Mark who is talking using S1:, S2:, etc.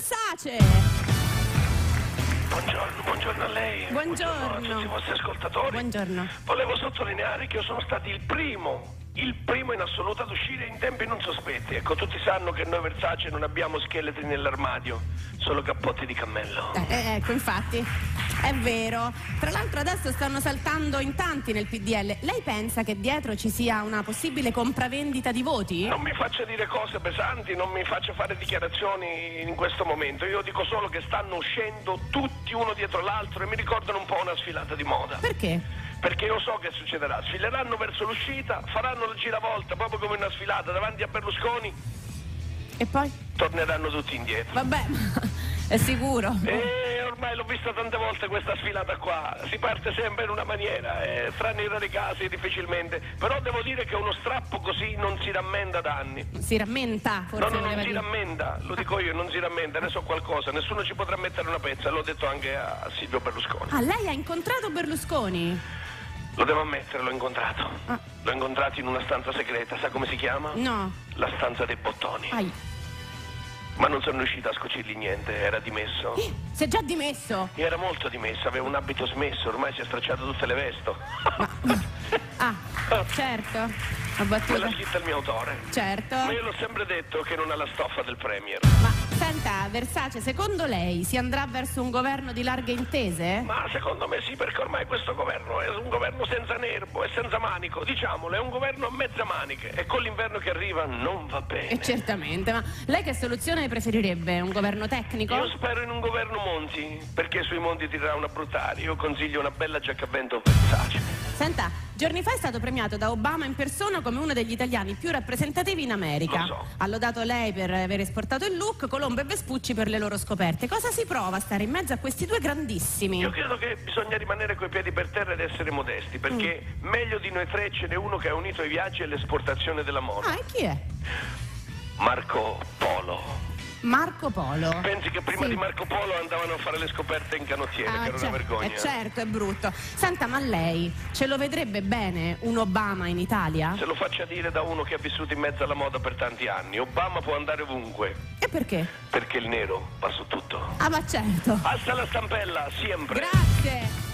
S1: Versace!
S2: Buongiorno a lei.
S1: Buongiorno.
S2: A tutti i vostri ascoltatori.
S1: Buongiorno.
S2: Volevo sottolineare che io sono stato il primo in assoluto ad uscire in tempi non sospetti. Ecco, tutti sanno che noi Versace non abbiamo scheletri nell'armadio, solo cappotti di cammello.
S1: Ecco, infatti, è vero. Tra l'altro adesso stanno saltando in tanti nel PDL. Lei pensa che dietro ci sia una possibile compravendita di voti?
S2: Non mi faccia dire cose pesanti, non mi faccia fare dichiarazioni in questo momento. Io dico solo che stanno uscendo tutti uno dietro l'altro e mi ricordano un po' una sfilata di moda.
S1: Perché?
S2: Perché io so che succederà, sfileranno verso l'uscita, faranno la giravolta proprio come una sfilata davanti a Berlusconi
S1: E poi?
S2: torneranno tutti indietro.
S1: Vabbè, è sicuro.
S2: E ormai l'ho vista tante volte questa sfilata qua, si parte sempre in una maniera, tranne i rari casi difficilmente, però devo dire che uno strappo così non si rammenda da anni.
S1: Si rammenta, forse
S2: No, non
S1: voleva
S2: si
S1: dire.
S2: rammenda, lo dico io, non si rammenda, ne so qualcosa, nessuno ci potrà mettere una pezza, l'ho detto anche a Silvio Berlusconi.
S1: Ah, lei ha incontrato Berlusconi?
S2: Lo devo ammettere, l'ho incontrato.
S1: Ah.
S2: L'ho incontrato in una stanza segreta, sa come si chiama?
S1: No.
S2: La stanza dei bottoni.
S1: Ai.
S2: Ma non sono riuscito a scocirgli niente, era dimesso.
S1: Si è già dimesso?
S2: Era molto dimesso, aveva un abito smesso, ormai si è stracciato tutte le vesto.
S1: Ah, certo. La
S2: Me
S1: battuta.
S2: l'ha scritta il mio autore.
S1: Certo.
S2: Ma io l'ho sempre detto che non ha la stoffa del Premier.
S1: Ma senta, Versace, secondo lei si andrà verso un governo di larghe intese?
S2: Ma secondo me sì, perché ormai questo governo è un governo senza nervo e senza manico, diciamolo, è un governo a mezza maniche e con l'inverno che arriva non va bene.
S1: Certamente, ma lei che soluzione preferirebbe? Un governo tecnico?
S2: Io spero in un governo Monti, perché sui monti tirerà una brutt'aria. Io consiglio una bella giacca a vento Versace.
S1: Senta, giorni fa è stato premiato da Obama in persona come uno degli italiani più rappresentativi in America.
S2: Lo so.
S1: Ha lodato lei per aver esportato il look, Colombo e Vespucci per le loro scoperte. Cosa si prova a stare in mezzo a questi due grandissimi?
S2: Io credo che bisogna rimanere coi piedi per terra ed essere modesti, perché meglio di noi tre ce n'è uno che ha unito i viaggi e l'esportazione della moda.
S1: Ah, e chi è?
S2: Marco Polo.
S1: Marco Polo.
S2: Pensi che prima
S1: Sì.
S2: di Marco Polo andavano a fare le scoperte in canottiere, che era una vergogna.
S1: certo, è brutto. Senta, ma lei ce lo vedrebbe bene un Obama in Italia?
S2: Se lo faccia dire da uno che ha vissuto in mezzo alla moda per tanti anni. Obama può andare ovunque,
S1: E perché?
S2: perché il nero va su tutto.
S1: Ah, ma certo.
S2: Alza la stampella, sempre.
S1: Grazie.